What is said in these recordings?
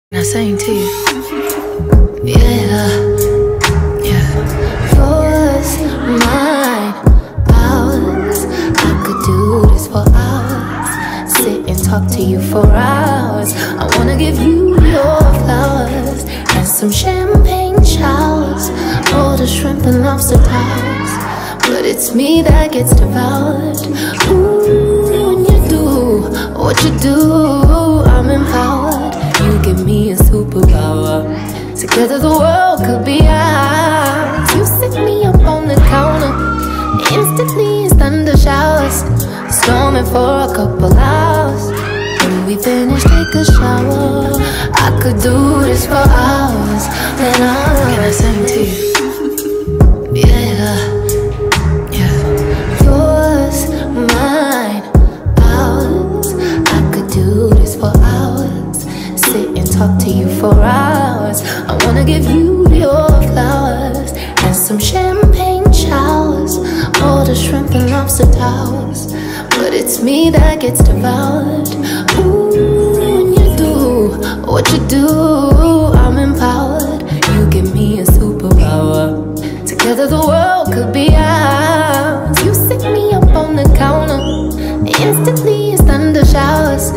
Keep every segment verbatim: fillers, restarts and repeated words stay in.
I sang to you. Yeah, yeah. Yours, mine, ours. I could do this for hours. Sit and talk to you for hours. I wanna give you your flowers and some champagne showers. All the shrimp and lobster towers. But it's me that gets devoured. Ooh, when you do what you do, I'm empowered. You give me a superpower. Together the world could be ours. You sit me up on the counter. Instantly it's thunder showers. Storming for a couple hours. When we finish, take a shower. I could do this for hours. Then I Can I sing to you? Yeah, yeah. Yours, mine, ours. I could do this for hours. Sit and talk to you for hours. I wanna give you your flowers and some champagne showers. All the shrimp and lobster towers. But it's me that gets devoured. Ooh, when you do what you do, I'm empowered. You give me a superpower. Together the world could be ours. You sit me up on the counter. Instantly it's thunder showers.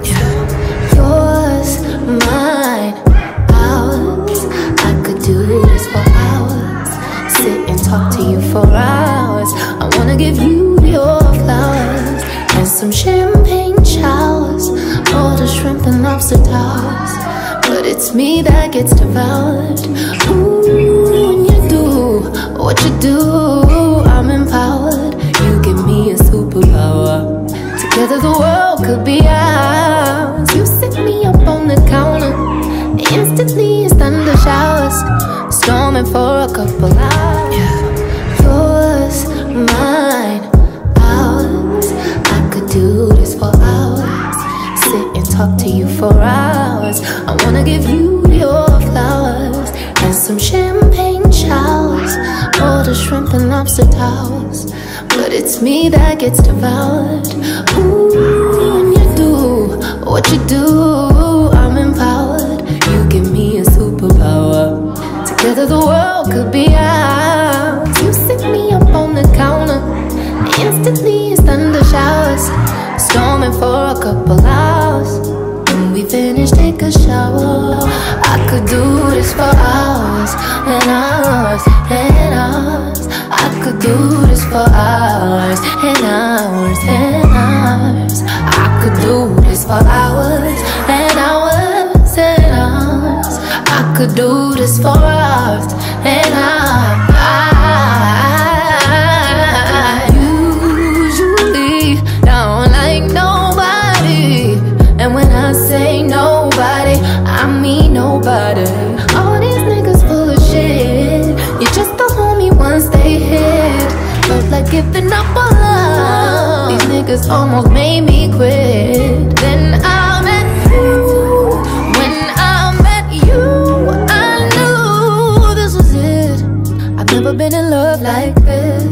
Yours, mine, ours. I could do this for hours. Sit and talk to you for hours. I wanna give you your flowers and some champagne showers. All the shrimp and lobster towers. But it's me that gets devoured. Ooh, when you do what you do, I'm empowered. You give me a superpower. Together the world could be ours. You sit me up on the counter. Instantly it's thunder showers. Storming for a couple hours. Yeah. Yours, mine, ours. I could do this for hours. Sit and talk to you for hours. I wanna give you your flowers and some champagne showers. All the shrimp and lobster towers. But it's me that gets devoured. Ooh, when you do what you do, I'm empowered. You give me a superpower. Together the world could be ours. You sit me up on the counter. Instantly it's thunder showers. Storming for a couple hours. When we finish, take a shower. I could do this for hours and hours and hours. I could do this for hours and hours and hours. I could do this for hours and hours and hours. I could do this for hours and hours. I usually don't like nobody, and when I say nobody, I mean nobody. All these niggas full of shit. You just a homie once they hit. Felt like giving up on love. These niggas almost made me quit. Then I met you. When I met you, I knew this was it. I've never been in love like this.